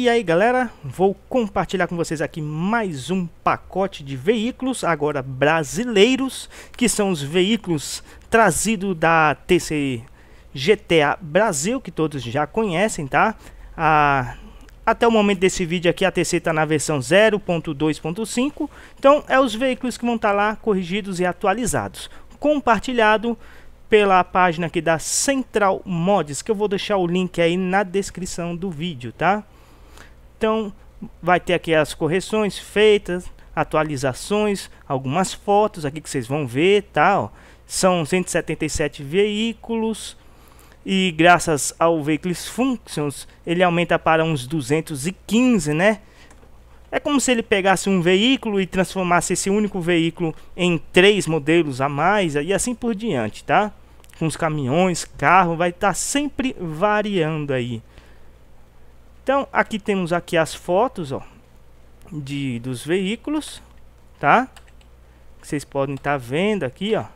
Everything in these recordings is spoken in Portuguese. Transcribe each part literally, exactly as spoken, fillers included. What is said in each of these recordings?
E aí galera, vou compartilhar com vocês aqui mais um pacote de veículos, agora brasileiros, que são os veículos trazidos da T C G T A Brasil, que todos já conhecem, tá? Ah, até o momento desse vídeo aqui a T C está na versão zero ponto dois ponto cinco, então é os veículos que vão estar lá corrigidos e atualizados, compartilhado pela página aqui da Central Mods, que eu vou deixar o link aí na descrição do vídeo, tá? Então vai ter aqui as correções feitas, atualizações, algumas fotos aqui que vocês vão ver, tá? Ó, são cento e setenta e sete veículos e graças ao Vehicles Functions ele aumenta para uns duzentos e quinze, né? É como se ele pegasse um veículo e transformasse esse único veículo em três modelos a mais e assim por diante, tá? Com os caminhões, carro, vai estar sempre variando aí. Então aqui temos aqui as fotos, ó, de dos veículos, tá? Vocês podem estar vendo aqui, ó.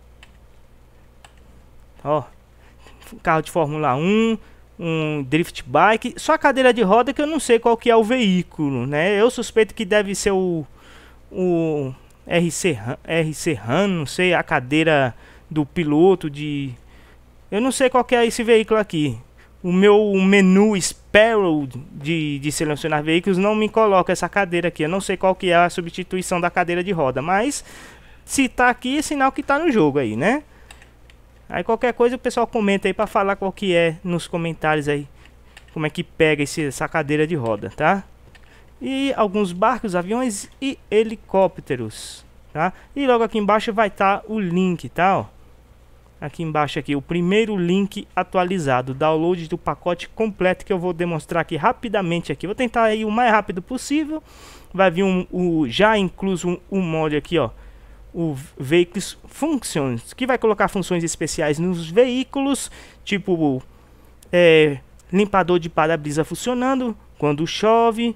Ó, carro de Fórmula um, um drift bike, só a cadeira de roda que eu não sei qual que é o veículo, né? Eu suspeito que deve ser o o R C R C RAM, não sei, a cadeira do piloto de, eu não sei qual que é esse veículo aqui. O meu menu Sparrow de, de selecionar veículos não me coloca essa cadeira aqui. Eu não sei qual que é a substituição da cadeira de roda, mas se tá aqui é sinal que tá no jogo aí, né? Aí qualquer coisa o pessoal comenta aí para falar qual que é nos comentários aí, como é que pega esse, essa cadeira de roda, tá? E alguns barcos, aviões e helicópteros, tá? E logo aqui embaixo vai estar tá o link, tá? Ó. Aqui embaixo aqui o primeiro link atualizado, download do pacote completo que eu vou demonstrar aqui rapidamente aqui. Vou tentar aí o mais rápido possível. Vai vir um, o já incluso um, um mod aqui, ó, o Vehicles Functions, que vai colocar funções especiais nos veículos, tipo é, limpador de para-brisa funcionando quando chove.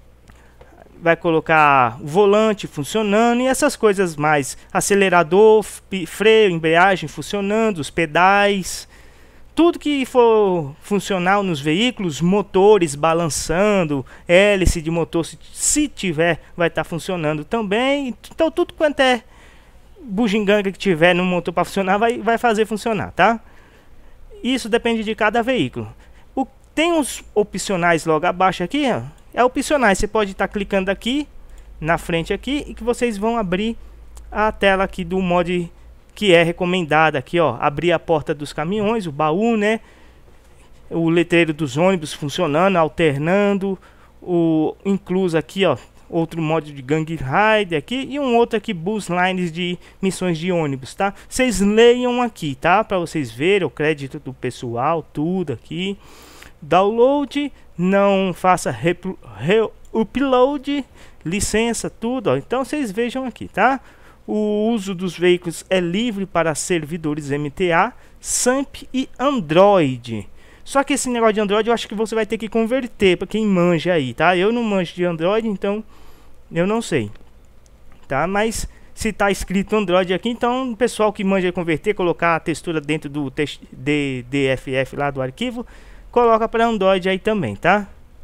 Vai colocar o volante funcionando e essas coisas mais, acelerador, freio, embreagem funcionando, os pedais, tudo que for funcional nos veículos, motores balançando, hélice de motor se, se tiver vai estar tá funcionando também. Então tudo quanto é bugiganga que tiver no motor para funcionar vai, vai fazer funcionar, tá? Isso depende de cada veículo. O, tem uns opcionais logo abaixo aqui, ó. É opcionais, você pode estar tá clicando aqui na frente aqui e que vocês vão abrir a tela aqui do mod que é recomendada aqui, ó, abrir a porta dos caminhões, o baú, né, o letreiro dos ônibus funcionando, alternando, o incluso aqui, ó, outro mod de gang ride aqui e um outro aqui bus lines de missões de ônibus, tá? Vocês leiam aqui, tá? Para vocês verem o crédito do pessoal, tudo aqui. Download, não faça upload, licença, tudo, ó. Então vocês vejam aqui, tá? O uso dos veículos é livre para servidores M T A, SAMP e Android. Só que esse negócio de Android eu acho que você vai ter que converter para quem manja aí, tá? Eu não manjo de Android, então eu não sei, tá? Mas se tá escrito Android aqui, então o pessoal que manja converter, colocar a textura dentro do D F F lá do arquivo, coloca para Android aí também, tá?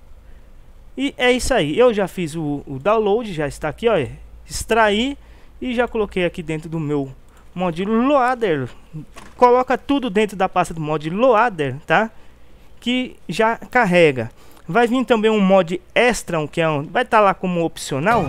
E é isso aí. Eu já fiz o, o download, já está aqui, ó, extrair e já coloquei aqui dentro do meu mod Loader. Coloca tudo dentro da pasta do mod Loader, tá? Que já carrega. Vai vir também um mod extra, que é um, vai estar tá lá como opcional.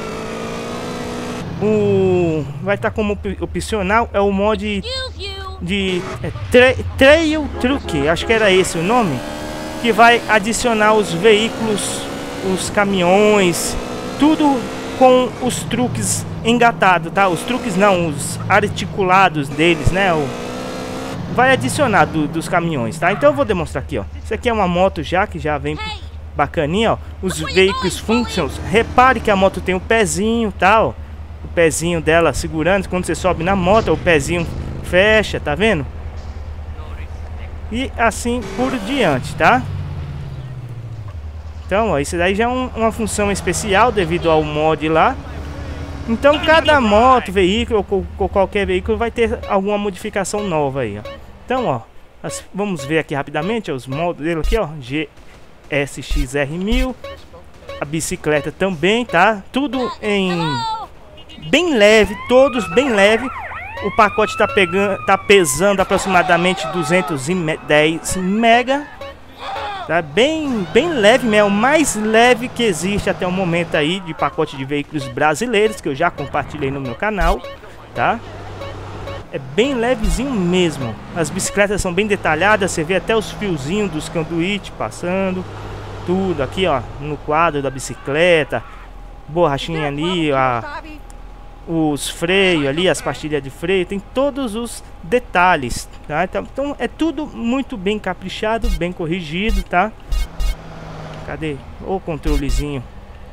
O vai estar tá como opcional é o mod de é, tra Trail Truck, acho que era esse o nome, que vai adicionar os veículos, os caminhões, tudo com os truques engatados, tá? Os truques não, os articulados deles, né? O, vai adicionar do, dos caminhões, tá? Então eu vou demonstrar aqui, ó. Isso aqui é uma moto já, que já vem bacaninha, ó. Os Vehicles Functions, repare que a moto tem o pezinho, tá? Ó. O pezinho dela segurando, quando você sobe na moto, o pezinho fecha, tá vendo? E assim por diante, tá? Então, ó, isso daí já é um, uma função especial devido ao mod lá. Então, cada moto, veículo ou, ou qualquer veículo vai ter alguma modificação nova aí, ó. Então, ó, as, vamos ver aqui rapidamente ó, os modos dele aqui, ó. G S X R mil. A bicicleta também, tá? Tudo em bem leve, todos bem leve. O pacote tá pegando, tá pesando aproximadamente duzentos e dez mega. Tá bem, bem leve, é o mais leve que existe até o momento aí de pacote de veículos brasileiros que eu já compartilhei no meu canal, tá? É bem levezinho mesmo. As bicicletas são bem detalhadas, você vê até os fiozinhos dos conduítes passando, tudo aqui, ó, no quadro da bicicleta, borrachinha ali, a os freios ali, as pastilhas de freio, tem todos os detalhes, tá? Então é tudo muito bem caprichado, bem corrigido, tá? Cadê o controlezinho?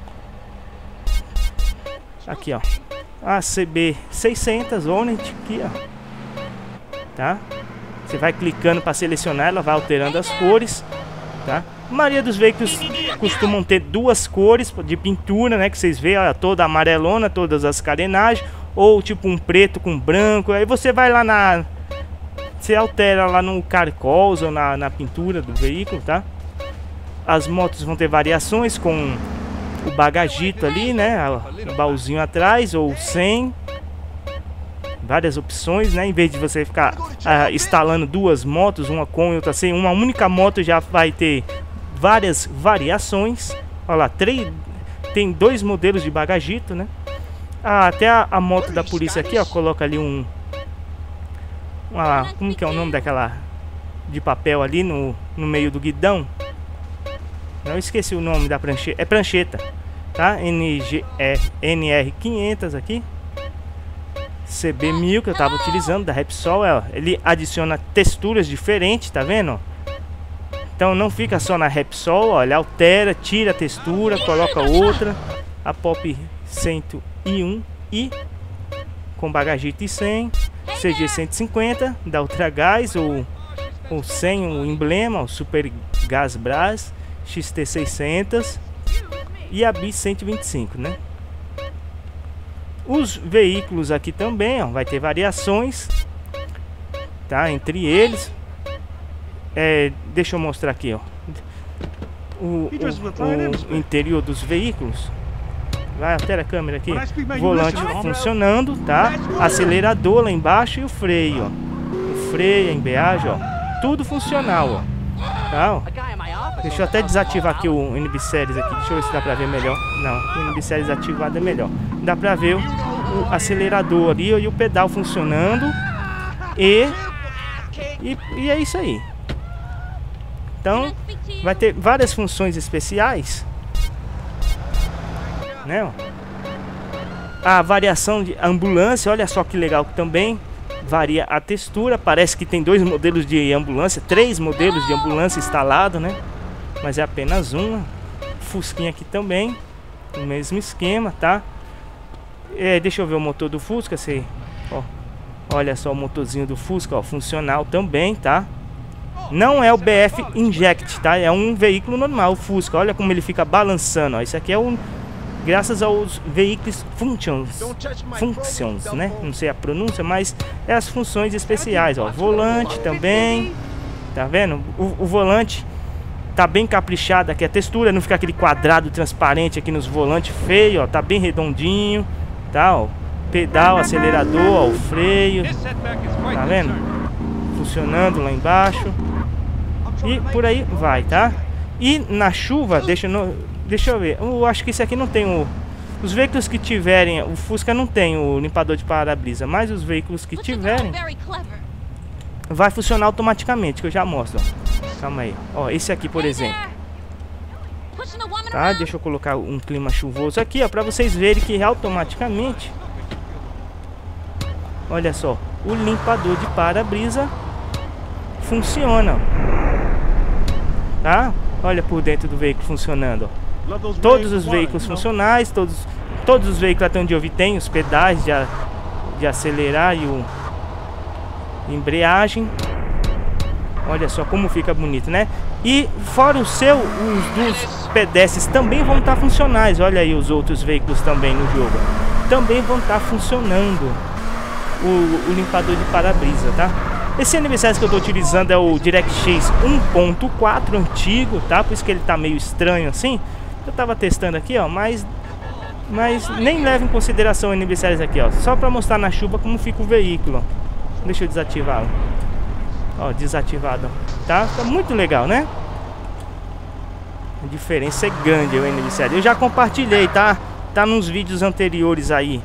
Aqui, ó, a C B seiscentos Hornet aqui, ó, tá? Você vai clicando para selecionar, ela vai alterando as cores, tá? A maioria dos veículos costumam ter duas cores de pintura, né? Que vocês veem, ó, toda amarelona, todas as carenagens. Ou tipo um preto com branco. Aí você vai lá na... Você altera lá no carcol ou na, na pintura do veículo, tá? As motos vão ter variações com o bagagito ali, né? O baúzinho atrás ou sem. Várias opções, né? Em vez de você ficar ah, instalando duas motos, uma com e outra sem, uma única moto já vai ter várias variações. Olha lá, três, tem dois modelos de bagagito, né? Ah, até a, a moto da polícia aqui, ó, coloca ali um... Uma, como que é o nome daquela de papel ali no, no meio do guidão? Não esqueci o nome da prancheta. É prancheta, tá? N G N R quinhentos aqui. C B mil que eu tava utilizando da Repsol, ó, ele adiciona texturas diferentes, tá vendo? Então não fica só na Repsol, ó, ele altera, tira a textura, coloca outra. A Pop cento e um i com bagagito e cem, C G cento e cinquenta da Ultragás, ou, ou sem o emblema, o Super Gas Brás, X T seiscentos e a Bis cento e vinte e cinco, né? Os veículos aqui também, ó, vai ter variações, tá? Entre eles, é, deixa eu mostrar aqui, ó, o, o, o interior dos veículos. Vai, altera a câmera aqui. Volante funcionando, tá? Acelerador lá embaixo e o freio, ó. O freio, a embreagem, ó. Tudo funcional, ó. Tá, ó. Deixa eu até desativar aqui o N B Series aqui. Deixa eu ver se dá pra ver melhor. Não, o N B Series ativado é melhor. Dá pra ver o, o acelerador ali, ó, e o pedal funcionando. E, e e é isso aí. Então, vai ter várias funções especiais, né, ó. A variação de ambulância, olha só que legal que também varia a textura. Parece que tem dois modelos de ambulância, três modelos de ambulância instalado, né? Mas é apenas uma. Fusquinha aqui também, o mesmo esquema, tá? É, deixa eu ver o motor do Fusca, se, ó, olha só o motorzinho do Fusca, ó, funcional também, tá? Não é o B F Inject, tá? É um veículo normal, o Fusca. Olha como ele fica balançando, ó. Isso aqui é um... Graças aos veículos functions, functions, né? Não sei a pronúncia, mas é as funções especiais, ó. Volante também, tá vendo? O, o volante tá bem caprichado aqui, a textura não fica aquele quadrado transparente aqui nos volantes feio, ó. Tá bem redondinho, tá? Ó. Pedal, acelerador, ó, o freio, tá vendo? Funcionando lá embaixo. E por aí vai, tá? E na chuva, deixa eu... Deixa eu ver, eu acho que esse aqui não tem o... Os veículos que tiverem... O Fusca não tem o limpador de para-brisa, mas os veículos que tiverem... Vai funcionar automaticamente, que eu já mostro, ó. Calma aí, ó, esse aqui, por exemplo. Tá, deixa eu colocar um clima chuvoso aqui, ó, pra vocês verem que automaticamente... Olha só, o limpador de para-brisa funciona, ó. Tá? Olha por dentro do veículo funcionando, ó. Todos os veículos funcionais, todos, todos os veículos até onde eu vi tem os pedais de, a, de acelerar e o embreagem. Olha só como fica bonito, né? E fora o seu, os dos pedestres também vão estar funcionais. Olha aí os outros veículos também no jogo. Também vão estar funcionando o, o limpador de para-brisa, tá? Esse N B S que eu tô utilizando é o DirectX um ponto quatro antigo, tá? Por isso que ele tá meio estranho assim. Eu tava testando aqui, ó, mas mas nem leva em consideração o N B S aqui, ó, só para mostrar na chuva como fica o veículo. Deixa eu desativar, ó, desativado, tá? Tá muito legal, né? A diferença é grande o N B S. Eu já compartilhei, tá? Tá nos vídeos anteriores aí.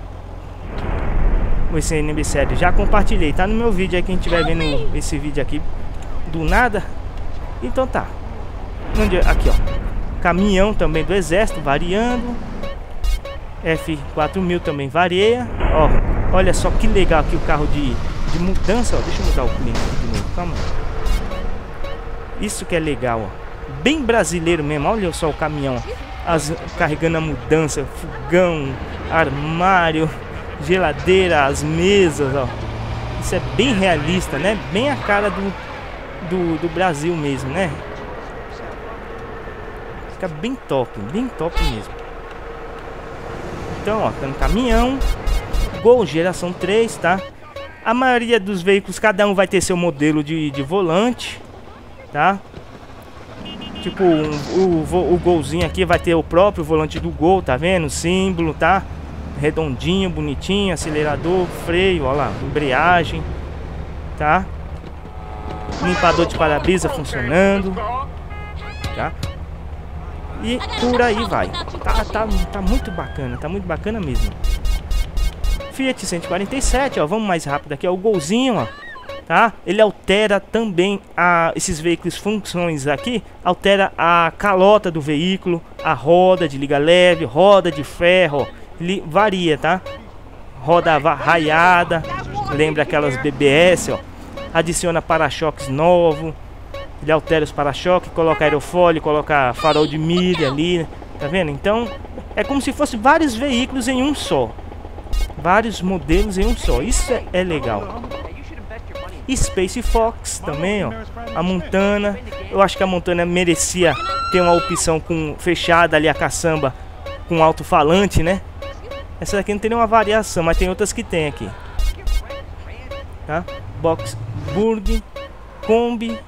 Esse N B S já compartilhei, tá no meu vídeo aí, quem estiver vendo esse vídeo aqui do nada. Então tá. Onde, aqui, ó. Caminhão também do exército, variando. F quatro mil também varia. Ó, olha só que legal aqui o carro de, de mudança, ó. Deixa eu mudar o clima de novo, calma aí. Isso que é legal, ó. Bem brasileiro mesmo, olha só o caminhão, ó. As, carregando a mudança, fogão, armário, geladeira, as mesas, ó. Isso é bem realista, né? Bem a cara do, do, do Brasil mesmo, né? Fica bem top, bem top mesmo. Então, ó, tá no caminhão. Gol geração três, tá? A maioria dos veículos, cada um vai ter seu modelo de, de volante, tá? Tipo, um, o, o golzinho aqui vai ter o próprio volante do Gol, tá vendo? O símbolo, tá? Redondinho, bonitinho, acelerador, freio, ó lá, embreagem, tá? Limpador de para-brisa funcionando, tá? E por aí vai. Tá, tá, tá muito bacana, tá muito bacana mesmo. Fiat cento e quarenta e sete, ó, vamos mais rápido aqui, ó, o golzinho, ó, tá? Ele altera também a, esses veículos, funções aqui, altera a calota do veículo, a roda de liga leve, roda de ferro, ó, ele varia, tá? Roda raiada, lembra aquelas B B S, ó, adiciona para-choques novo. Ele altera os para-choques, coloca aerofólio, coloca farol de milha ali, tá vendo? Então, é como se fosse vários veículos em um só. Vários modelos em um só. Isso é, é legal. Space Fox também, ó. A Montana. Eu acho que a Montana merecia ter uma opção com fechada ali a caçamba com alto-falante, né? Essa daqui não tem nenhuma variação, mas tem outras que tem aqui. Tá? Boxburg, Kombi.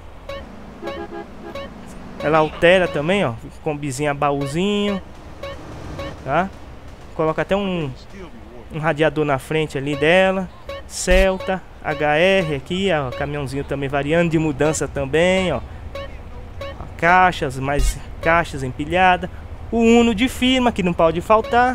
Ela altera também, ó, combizinha, baúzinho, tá? Coloca até um, um radiador na frente ali dela. Celta, H R aqui, ó, caminhãozinho também variando de mudança também, ó. Caixas, mais caixas empilhadas. O Uno de firma, que não pode faltar.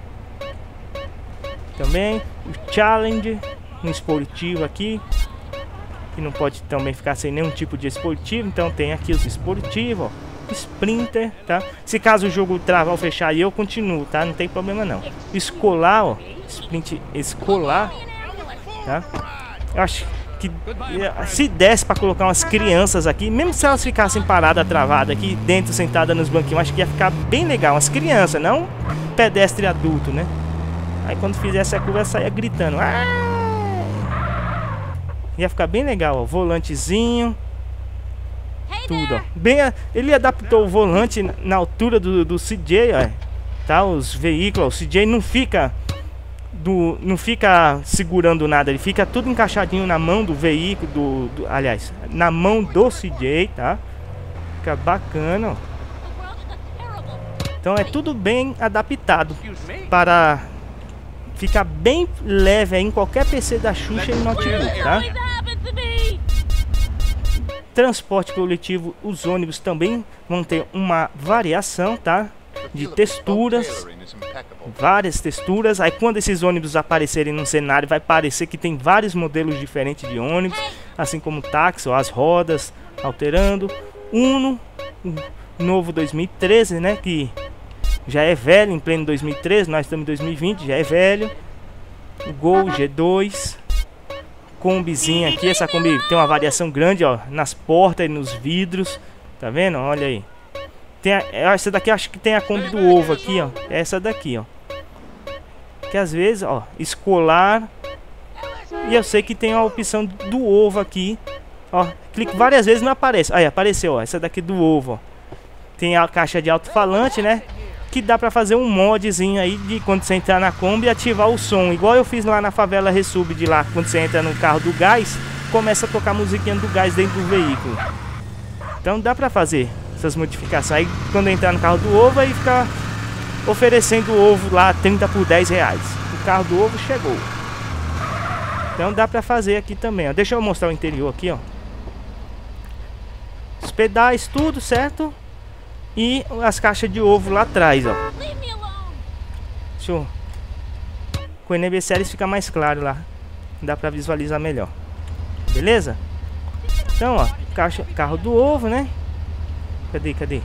Também o Challenge, um esportivo aqui, que não pode também ficar sem nenhum tipo de esportivo. Então tem aqui os esportivos, ó. Sprinter, tá? Se caso o jogo travar ou fechar aí, eu continuo, tá? Não tem problema não. Escolar, ó. Sprint escolar, tá? Eu acho que se desse pra colocar umas crianças aqui, mesmo se elas ficassem paradas, travadas aqui dentro, sentadas nos banquinhos, acho que ia ficar bem legal. Umas crianças, não pedestre adulto, né? Aí quando fizesse a curva, saia gritando. Ah! Ia ficar bem legal, ó. Volantezinho. Tudo, ó. Bem, ele adaptou o volante na altura do, do C J, ó. Tá? Os veículos, ó. O C J não fica do, não fica segurando nada. Ele fica tudo encaixadinho na mão do veículo, do, do, aliás, na mão do C J, tá? Fica bacana, ó. Então é tudo bem adaptado para ficar bem leve aí em qualquer P C da Xuxa e notebook, tá? Transporte coletivo, os ônibus também vão ter uma variação, tá? De texturas, várias texturas. Aí quando esses ônibus aparecerem no cenário, vai parecer que tem vários modelos diferentes de ônibus, assim como táxi, ó, as rodas alterando. Uno, novo dois mil e treze, né? Que já é velho, em pleno dois mil e treze, nós estamos em dois mil e vinte, já é velho. O Gol G dois, Kombizinha aqui, essa Kombi tem uma variação grande, ó, nas portas e nos vidros, tá vendo? Olha aí. Tem a, essa daqui, acho que tem a Kombi do ovo aqui, ó, essa daqui, ó. Que às vezes, ó, escolar. E eu sei que tem a opção do ovo aqui, ó. Clico várias vezes e não aparece. Aí, apareceu, ó, essa daqui do ovo, ó. Tem a caixa de alto-falante, né? Que dá pra fazer um modzinho aí de quando você entrar na Kombi ativar o som, igual eu fiz lá na favela Resub de lá, quando você entra no carro do gás, começa a tocar a musiquinha do gás dentro do veículo. Então dá pra fazer essas modificações. Aí quando entrar no carro do ovo, aí fica oferecendo o ovo lá trinta por dez reais. O carro do ovo chegou. Então dá pra fazer aqui também, ó. Deixa eu mostrar o interior aqui, ó. Os pedais, tudo certo. E as caixas de ovo lá atrás, ó. Deixa eu... Com o N B Series fica mais claro lá. Dá pra visualizar melhor. Beleza? Então, ó, caixa, carro do ovo, né? Cadê, cadê?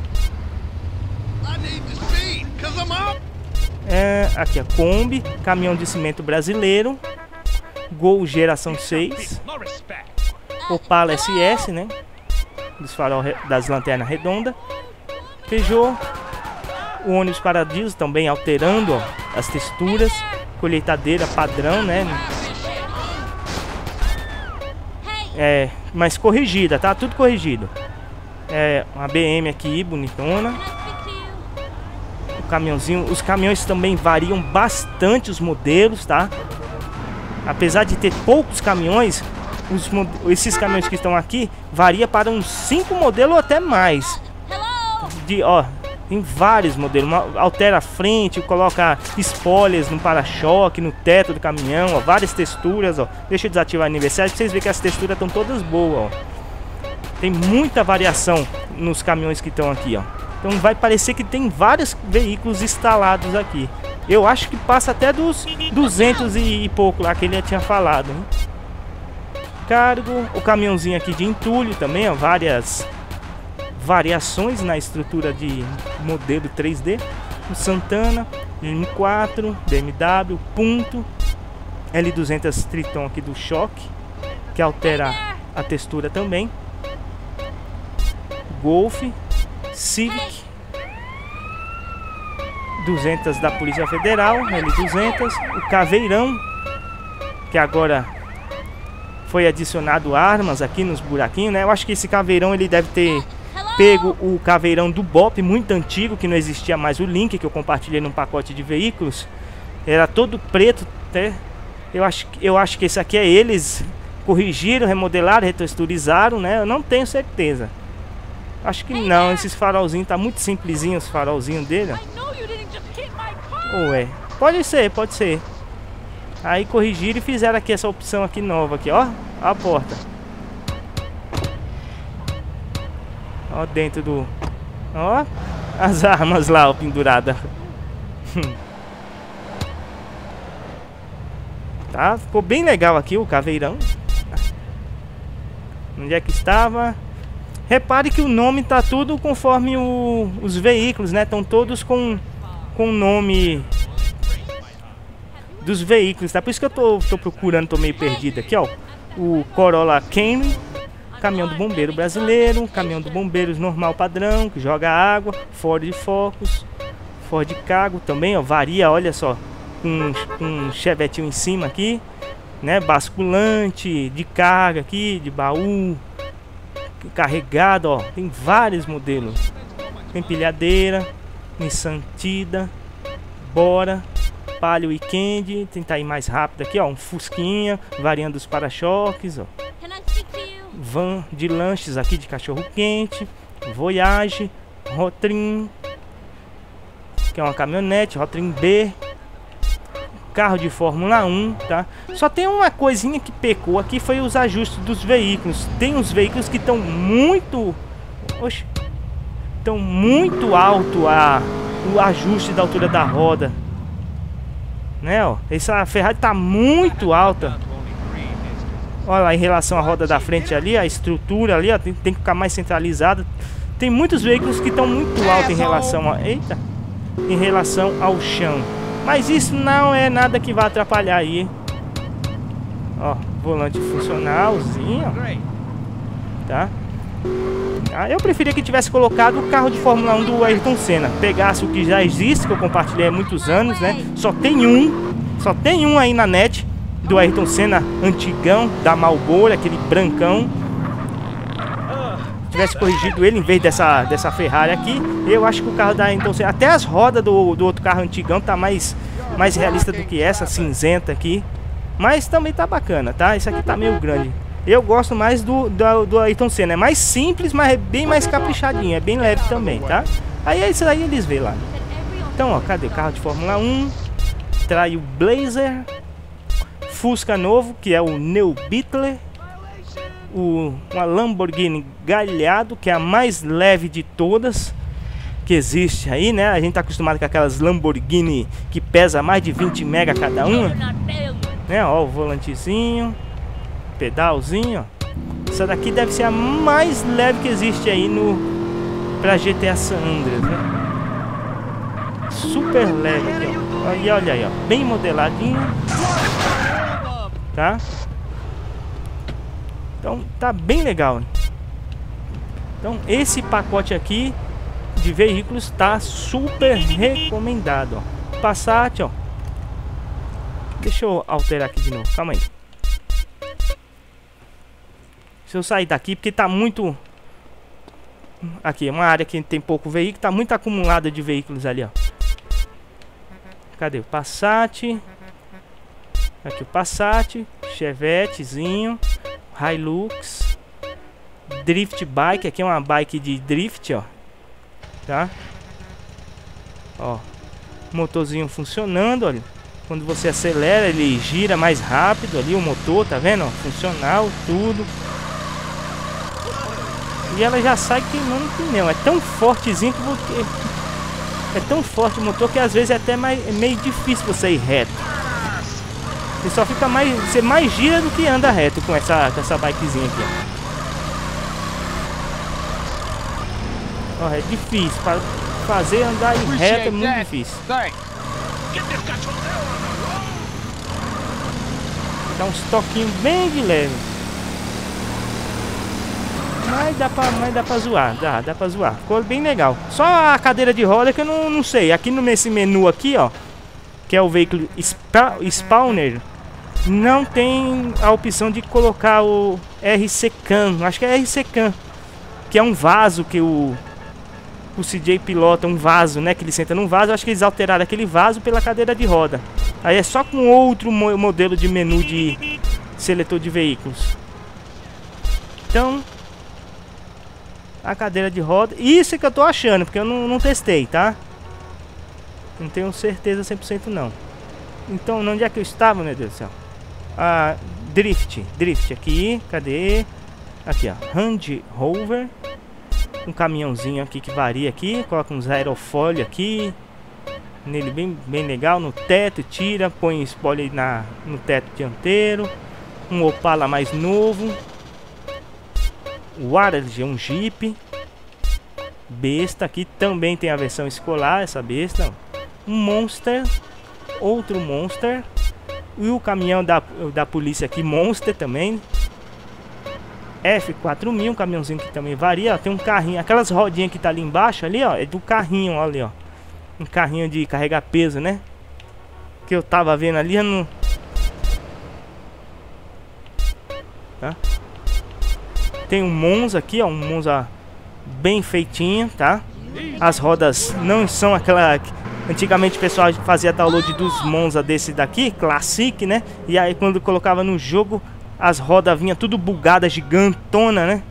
É, aqui, a Kombi, caminhão de cimento brasileiro. Gol geração seis. Opala S S, né? Dos farol das lanternas redondas. Peugeot. O ônibus Paradiso também alterando, ó, as texturas. Colheitadeira padrão, né? É, mas corrigida, tá? Tudo corrigido. É, uma B M aqui, bonitona. O caminhãozinho, os caminhões também variam bastante os modelos, tá? Apesar de ter poucos caminhões, os, esses caminhões que estão aqui varia para uns cinco modelos ou até mais. De, ó, tem vários modelos. Uma, altera a frente, coloca spoilers no para-choque, no teto do caminhão, ó, várias texturas, ó. Deixa eu desativar o aniversário pra vocês verem que as texturas estão todas boas, ó. Tem muita variação nos caminhões que estão aqui, ó. Então vai parecer que tem vários veículos instalados aqui. Eu acho que passa até dos duzentos e pouco lá que ele tinha falado, hein? Cargo, o caminhãozinho aqui de entulho também, ó, várias variações na estrutura de modelo três D. O Santana, M quatro, B M W, Punto, L duzentos Triton aqui do choque, que altera a textura também. Golf, Civic, duzentos da Polícia Federal, L duzentos, o Caveirão, que agora foi adicionado armas aqui nos buraquinhos, né? Eu acho que esse Caveirão ele deve ter pego o Caveirão do B O P muito antigo, que não existia mais o link que eu compartilhei num pacote de veículos. Era todo preto, até. Eu acho, eu acho que esse aqui é eles corrigiram, remodelaram, retexturizaram, né? Eu não tenho certeza. Acho que não, esses farolzinhos tá muito simplesinho, os farolzinhos dele. Ué, pode ser, pode ser. Aí corrigiram e fizeram aqui essa opção aqui nova aqui, ó, a porta. Ó dentro do, ó, as armas lá, ó, pendurada. Tá, ficou bem legal aqui o Caveirão. Onde é que estava? Repare que o nome tá tudo conforme o, os veículos, né? Estão todos com com o nome dos veículos, tá? Por isso que eu tô, tô procurando, tô meio perdido aqui, ó. O Corolla Camry, caminhão do bombeiro brasileiro, caminhão do bombeiros normal padrão, que joga água, Ford Focus, Ford Cargo também, ó, varia, olha só, com um, um chevetinho em cima aqui, né? Basculante, de carga aqui, de baú, carregado, ó, tem vários modelos. Tem pilhadeira, Nissan Tida, Bora, Palio Weekend, tentar ir mais rápido aqui, ó, um Fusquinha, variando os para-choques, ó. Van de lanches aqui de cachorro quente, Voyage, Rotring, que é uma caminhonete, Rotring B, carro de Fórmula um, tá? Só tem uma coisinha que pecou aqui, foi os ajustes dos veículos. Tem uns veículos que estão muito, oxe, estão muito alto a o ajuste da altura da roda, né? Ó, essa Ferrari tá muito alta. Olha lá, em relação à roda da frente ali, a estrutura ali, ó, tem, tem que ficar mais centralizada. Tem muitos veículos que estão muito altos em relação a, eita, em relação ao chão. Mas isso não é nada que vai atrapalhar aí. Ó, volante funcionalzinho, tá? Ah, eu preferia que tivesse colocado o carro de Fórmula um do Ayrton Senna. Pegasse o que já existe, que eu compartilhei há muitos anos, né? Só tem um, só tem um aí na net do Ayrton Senna antigão, da Marlboro, aquele brancão. Tivesse corrigido ele em vez dessa, dessa Ferrari aqui, eu acho que o carro da Ayrton Senna, até as rodas do, do outro carro antigão tá mais, mais realista do que essa cinzenta aqui. Mas também tá bacana, tá? Esse aqui tá meio grande. Eu gosto mais do, do, do Ayrton Senna. É mais simples, mas é bem mais caprichadinho. É bem leve também, tá? Aí é isso aí, eles veem lá. Então, ó, cadê? Carro de Fórmula um. Trai o Blazer. Fusca novo, que é o New Beetle. O, uma Lamborghini Gallardo, que é a mais leve de todas que existe aí, né? A gente tá acostumado com aquelas Lamborghini que pesa mais de vinte mega cada uma, né? Ó, o volantezinho, pedalzinho, ó. Essa daqui deve ser a mais leve que existe aí no pra G T A San Andreas, né? Super leve aqui, ó. E olha aí, ó, bem modeladinho, tá? Então tá bem legal. Então esse pacote aqui de veículos tá super recomendado, ó. Passat, ó. Deixa eu alterar aqui de novo, calma aí. Se eu sair daqui, porque tá muito... Aqui, é uma área que tem pouco veículo, tá muito acumulada de veículos ali, ó. Cadê o Passat? Aqui o Passat, Chevetezinho, Hilux, Drift Bike, aqui é uma bike de drift, ó. Tá? Ó, motorzinho funcionando, olha. Quando você acelera, ele gira mais rápido ali, o motor, tá vendo? Ó, funcional, tudo. E ela já sai queimando o pneu. É tão fortezinho que você... É tão forte o motor que às vezes é até mais, é meio difícil você ir reto. Você só fica mais... Você mais gira do que anda reto com essa, com essa bikezinha aqui, ó. Ó, é difícil. Para fazer andar em reto é muito difícil. Dá uns toquinhos bem de leve. Mas dá pra, mas dá pra zoar, dá, dá pra zoar. Ficou bem legal. Só a cadeira de roda que eu não, não sei. Aqui nesse menu aqui, ó, que é o veículo spa, Spawner, não tem a opção de colocar o R C Cam. Acho que é R C Cam, que é um vaso que o, o C J pilota, um vaso, né? Que ele senta num vaso. Acho que eles alteraram aquele vaso pela cadeira de roda. Aí é só com outro mo modelo de menu de seletor de veículos. Então... A cadeira de roda, isso é que eu tô achando, porque eu não, não testei, tá? Não tenho certeza cem por cento não. Então, onde é que eu estava, meu Deus do céu? Ah, Drift, Drift aqui, cadê? Aqui, ó, Range Rover. Um caminhãozinho aqui que varia aqui, coloca uns aerofólio aqui. Nele bem, bem legal, no teto, tira, põe spoiler na, no teto dianteiro. Um Opala mais novo. O Warthog é um Jeep besta, aqui também tem a versão escolar, essa besta. Um Monster, outro Monster. E o caminhão da, da polícia aqui, Monster também. F quatro mil, um caminhãozinho que também varia, ó, tem um carrinho, aquelas rodinhas que tá ali embaixo, ali, ó, é do carrinho, ó, ali, ó. Um carrinho de carregar peso, né? Que eu tava vendo ali, no... Tá? Tem um Monza aqui, ó, um Monza bem feitinho, tá? As rodas não são aquela... Antigamente o pessoal fazia download dos Monza desse daqui, Classic, né? E aí quando colocava no jogo, as rodas vinham tudo bugada, gigantona, né?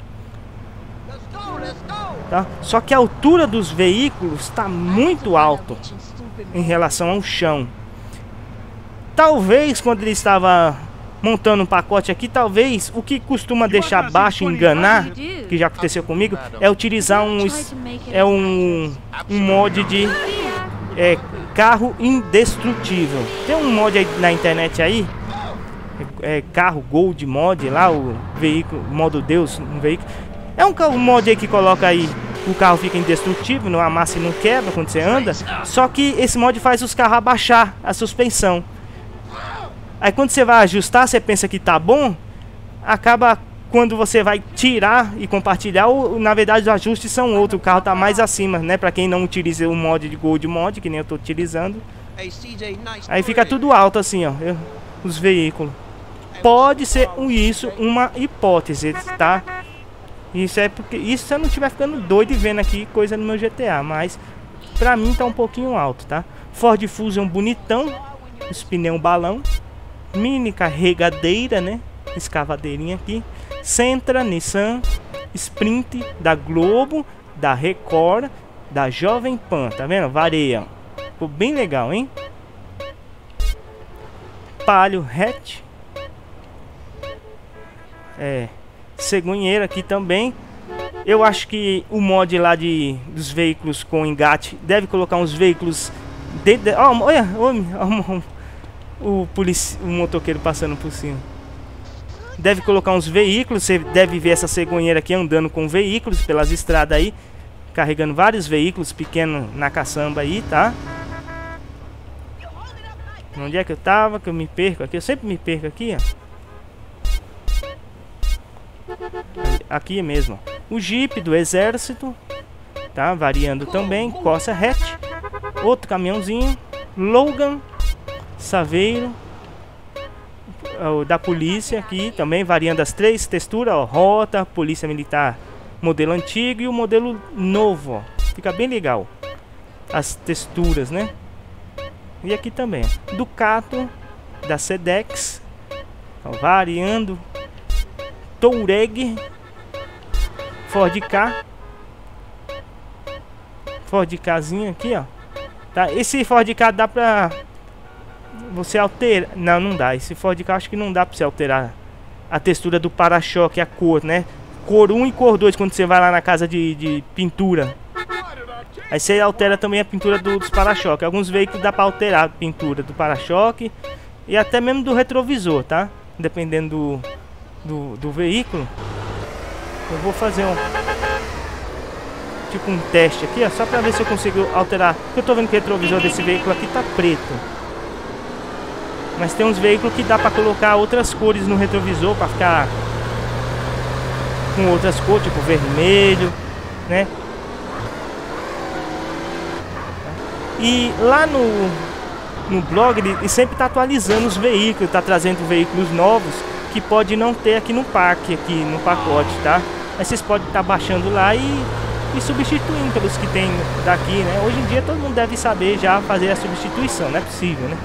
Tá? Só que a altura dos veículos está muito alto em relação ao chão. Talvez quando ele estava... montando um pacote aqui, talvez o que costuma deixar baixo e enganar, que já aconteceu comigo, é utilizar um é um, um mod de é, carro indestrutível. Tem um mod aí na internet aí, é, é carro Gold mod lá, o veículo, modo Deus, um veículo. É um, um mod aí que coloca aí, o carro fica indestrutível, não amassa e não quebra quando você anda. Só que esse mod faz os carros abaixar a suspensão. Aí quando você vai ajustar, você pensa que tá bom, acaba quando você vai tirar e compartilhar, ou, na verdade os ajustes são outros, o carro tá mais acima, né? Pra quem não utiliza o mod de Gold Mod, que nem eu tô utilizando. Aí fica tudo alto assim, ó, eu, os veículos. Pode ser um, isso uma hipótese, tá? Isso é porque, isso se eu não estiver ficando doido e vendo aqui coisa no meu G T A, mas pra mim tá um pouquinho alto, tá? Ford Fusion bonitão, os pneus balão. Mini carregadeira, né? Escavadeirinha aqui. Sentra, Nissan, Sprint, da Globo, da Record, da Jovem Pan, tá vendo? Vareia. Ficou bem legal, hein? Palio hatch. É, cegonheira aqui também. Eu acho que o mod lá de dos veículos com engate deve colocar uns veículos de, de, oh, olha, olha o, polici, o motoqueiro passando por cima. Deve colocar uns veículos. Você deve ver essa cegonheira aqui andando com veículos pelas estradas aí, carregando vários veículos pequenos na caçamba aí, tá? Onde é que eu tava? Que eu me perco aqui. Eu sempre me perco aqui, ó. Aqui mesmo. O Jeep do Exército, tá? Variando também. Corsa hatch. Outro caminhãozinho. Logan. Saveiro. O da polícia aqui também, variando as três texturas, ó. Rota, polícia militar modelo antigo e o modelo novo, ó. Fica bem legal as texturas, né? E aqui também, Ducato da Sedex, ó, variando. Touareg, Ford Ka, Ford Kazinho aqui, ó. Tá? Esse Ford Ka dá pra você alterar. Não, não dá. Esse Ford Ka acho que não dá pra você alterar a textura do para-choque, a cor, né? Cor um e cor dois quando você vai lá na casa de, de pintura. Aí você altera também a pintura do, dos para-choque. Alguns veículos dá pra alterar a pintura do para-choque e até mesmo do retrovisor, tá? Dependendo do, do, do veículo. Eu vou fazer um tipo um teste aqui, ó, só pra ver se eu consigo alterar. Porque eu tô vendo que o retrovisor desse veículo aqui tá preto. Mas tem uns veículos que dá pra colocar outras cores no retrovisor pra ficar com outras cores, tipo vermelho, né? E lá no, no blog ele, ele sempre tá atualizando os veículos, tá trazendo veículos novos que pode não ter aqui no parque, aqui no pacote, tá? Aí vocês podem estar tá baixando lá e, e substituindo pelos que tem daqui, né? Hoje em dia todo mundo deve saber já fazer a substituição, não é possível, né?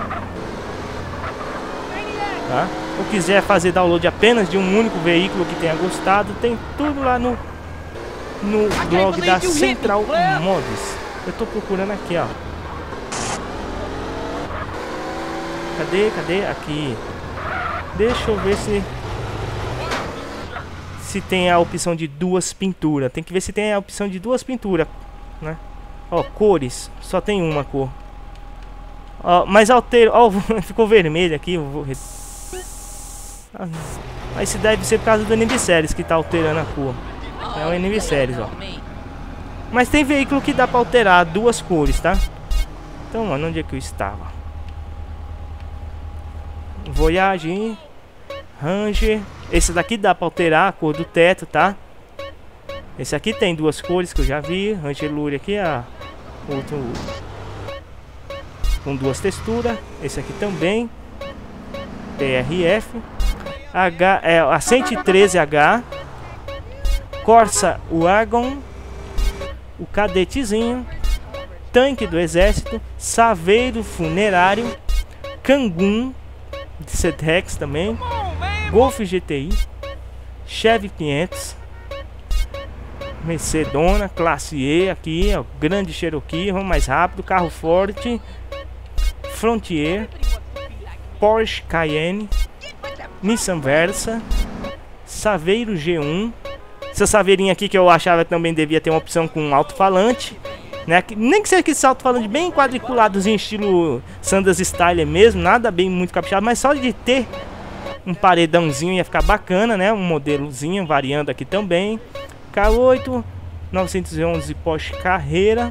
Tá? Ou quiser fazer download apenas de um único veículo que tenha gostado, tem tudo lá no, no blog da Central Mods. Eu tô procurando aqui, ó. Cadê? Cadê? Aqui. Deixa eu ver se se tem a opção de duas pinturas. Tem que ver se tem a opção de duas pinturas, né? Ó, cores. Só tem uma cor. Ó, mas altero. Ó, ficou vermelho aqui. Eu vou... Mas isso deve ser por causa do Enemy Series que tá alterando a cor. É o Enemy Series, ó. Mas tem veículo que dá pra alterar duas cores, tá? Então, mano, onde é que eu estava? Voyage, Ranger. Esse daqui dá pra alterar a cor do teto, tá? Esse aqui tem duas cores que eu já vi. Ranger Lure aqui, ó. Outro com duas texturas. Esse aqui também. T R F. H, é, a cento e treze H. Corsa Wagon. O cadetezinho, tanque do exército, Saveiro funerário, Kangoo de Sedex também, Golf G T I, Chevy quinhentos, Mercedona, classe E aqui, ó, grande Cherokee, vamos mais rápido, carro forte, Frontier, Porsche Cayenne, Nissan Versa, Saveiro G um. Essa saveirinha aqui que eu achava também devia ter uma opção com alto-falante, né? Nem que seja aquele alto-falante bem quadriculadozinho, estilo Sanders Style mesmo, nada bem muito caprichado, mas só de ter um paredãozinho ia ficar bacana, né? Um modelozinho variando aqui também. K oito, novecentos e onze Porsche Carrera,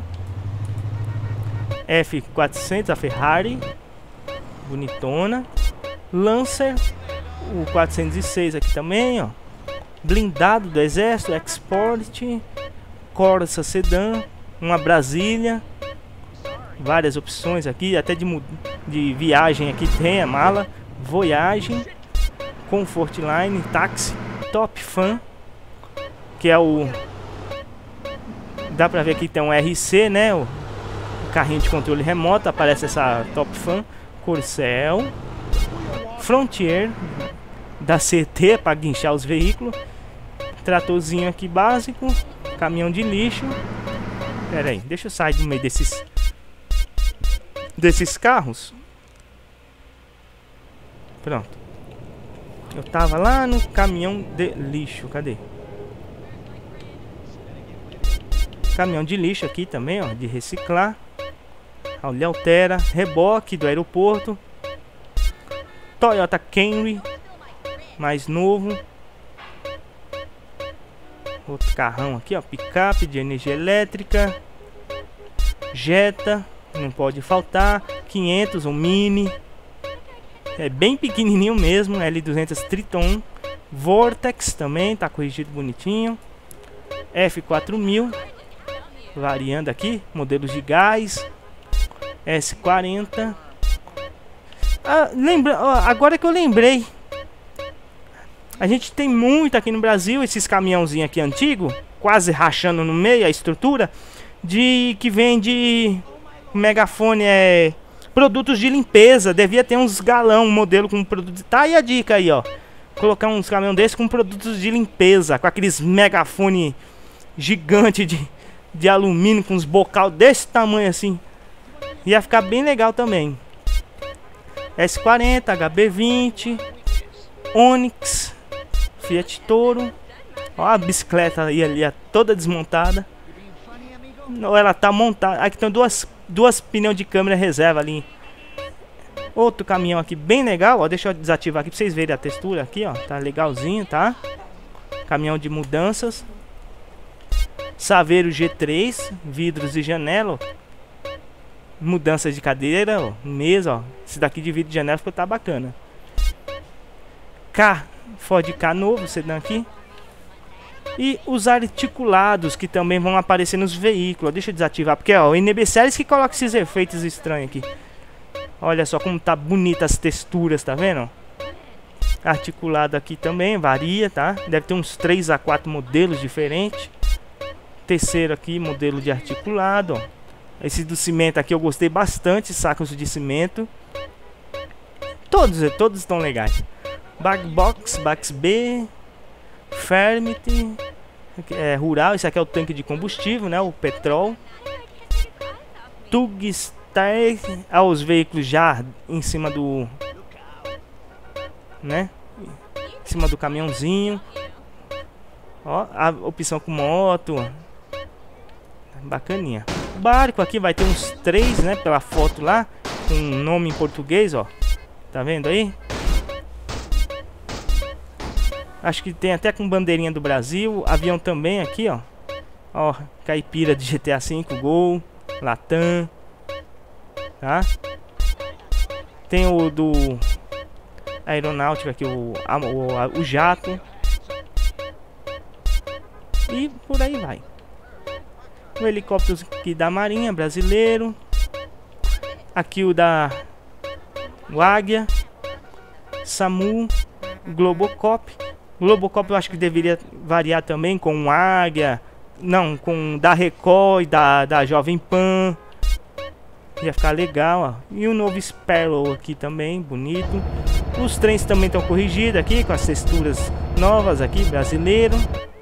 F quatrocentos, a Ferrari, bonitona, Lancer, o quatrocentos e seis aqui também, ó. Blindado do exército, Export, Corsa Sedan, uma Brasília, várias opções aqui, até de, de viagem aqui tem a mala, Voyage, Comfort Line, Táxi, Top Fan, que é o, dá pra ver aqui que tem um R C, né, o, o carrinho de controle remoto, aparece essa Top Fan, Corcel, Frontier, da C T para guinchar os veículos. Tratorzinho aqui básico. Caminhão de lixo. Pera aí, deixa eu sair do meio desses desses carros. Pronto. Eu tava lá no caminhão de lixo. Cadê? Caminhão de lixo aqui também, ó, de reciclar. Olha, altera, reboque do aeroporto. Toyota Camry, mais novo. Outro carrão aqui, ó, picape de energia elétrica. Jetta, não pode faltar. quinhentos, um Mini. É bem pequenininho mesmo, L duzentos Triton. Vortex também, tá corrigido bonitinho. F quatro mil, variando aqui, modelos de gás. S quarenta. Ah, lembra, ó, agora que eu lembrei, a gente tem muito aqui no Brasil esses caminhãozinhos aqui antigo, quase rachando no meio a estrutura, de que vende megafone, é produtos de limpeza. Devia ter uns galão, um modelo com produtos. Tá aí a dica aí, ó. Colocar uns caminhão desses com produtos de limpeza, com aqueles megafone gigante de, de alumínio, com uns bocal desse tamanho assim. Ia ficar bem legal também. S quarenta, H B vinte, Onix, Fiat Toro. Ó a bicicleta aí ali, toda desmontada. Ou ela tá montada. Aqui tem duas, duas pneus de câmera reserva ali. Outro caminhão aqui bem legal, ó. Deixa eu desativar aqui pra vocês verem a textura aqui, ó. Tá legalzinho, tá? Caminhão de mudanças. Saveiro G três, vidros e janela, ó. Mudanças de cadeira, ó, mesa, ó. Esse daqui de vidro de janela ficou tá bacana. K, Ford K novo, sedã aqui. E os articulados que também vão aparecer nos veículos. Deixa eu desativar, porque ó, o N B Series que coloca esses efeitos estranhos aqui. Olha só como tá bonita as texturas, tá vendo? Articulado aqui também, varia, tá? Deve ter uns três a quatro modelos diferentes. Terceiro aqui, modelo de articulado, ó. Esse do cimento aqui eu gostei bastante, sacos de cimento. Todos, todos estão legais. Bag Box, Bax B, Fermity, é, rural, esse aqui é o tanque de combustível, né? O petróleo. Tugstar, ah, os veículos já em cima do, né? Em cima do caminhãozinho. Ó, a opção com moto. Bacaninha. O barco aqui vai ter uns três, né? Pela foto lá, com nome em português, ó. Tá vendo aí? Acho que tem até com bandeirinha do Brasil. Avião também aqui, ó. Ó, caipira de G T A cinco, Gol, Latam. Tá? Tem o do aeronáutica aqui, o, a, o, a, o jato. E por aí vai. O helicóptero aqui da Marinha brasileiro. Aqui o da o Águia, SAMU, Globocop. Globocop eu acho que deveria variar também com o Águia. Não, com da Record e da, da Jovem Pan. Ia ficar legal, ó. E o novo Sparrow aqui também, bonito. Os trens também estão corrigidos aqui, com as texturas novas aqui, brasileiro.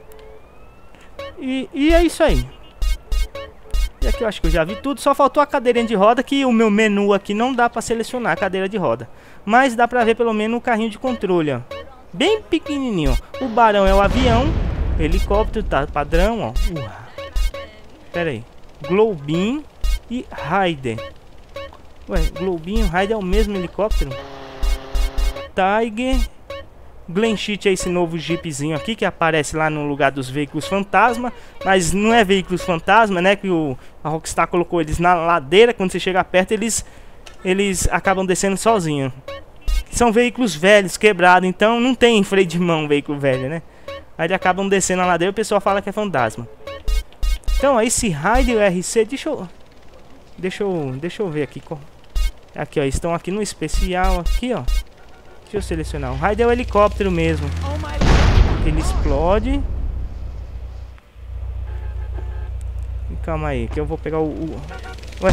E, e é isso aí. E aqui eu acho que eu já vi tudo. Só faltou a cadeirinha de roda, que o meu menu aqui não dá para selecionar a cadeira de roda. Mas dá para ver pelo menos o carrinho de controle, ó. Bem pequenininho. O Barão é o avião. Helicóptero tá padrão, ó. Uh. Pera aí. Globin e Raider. Ué, Globin e Raider é o mesmo helicóptero? Tiger. Glenshit é esse novo jeepzinho aqui que aparece lá no lugar dos veículos fantasma. Mas não é veículos fantasma, né? Que o, a Rockstar colocou eles na ladeira. Quando você chega perto, eles, eles acabam descendo sozinhos. São veículos velhos, quebrados. Então não tem freio de mão veículo velho, né? Aí eles acabam descendo a ladeira e o pessoal fala que é fantasma. Então, esse Raider R C, deixa eu, deixa eu, deixa eu ver aqui. Aqui, ó, estão aqui no especial, aqui, ó. Deixa eu selecionar. O Raider é o helicóptero mesmo. Ele explode. Calma aí, que eu vou pegar o... o... Ué.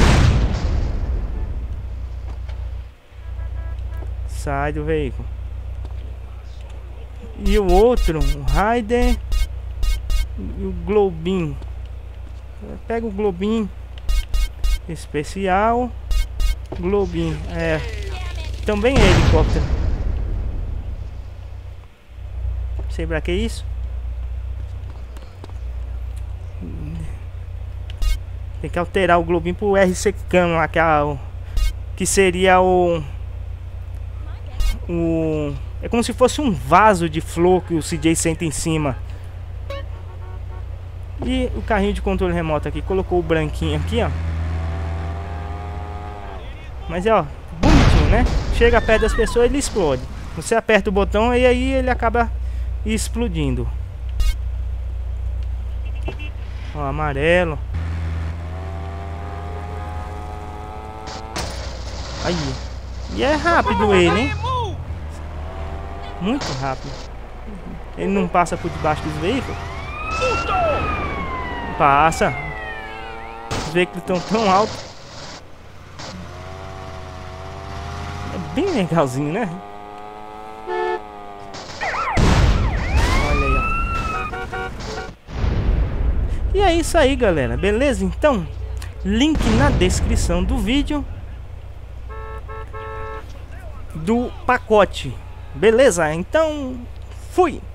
Sai do veículo. E o outro, o Raider e o Globinho. Pega o Globinho especial. Globinho, é. Também é helicóptero. Não sei pra que isso. Tem que alterar o Globinho pro R C Cam lá, que, é a, que seria o, o... É como se fosse um vaso de flor que o C J senta em cima. E o carrinho de controle remoto aqui, colocou o branquinho aqui, ó. Mas é, ó, bonitinho, né? Chega perto das pessoas, ele explode. Você aperta o botão e aí ele acaba explodindo. Ó, amarelo. Aí. E é rápido ele, hein? Muito rápido. Ele não passa por debaixo dos veículos? Passa. Os veículos estão tão altos. É bem legalzinho, né? Olha aí, ó. E é isso aí, galera. Beleza? Então, link na descrição do vídeo do pacote. Beleza? Então, fui!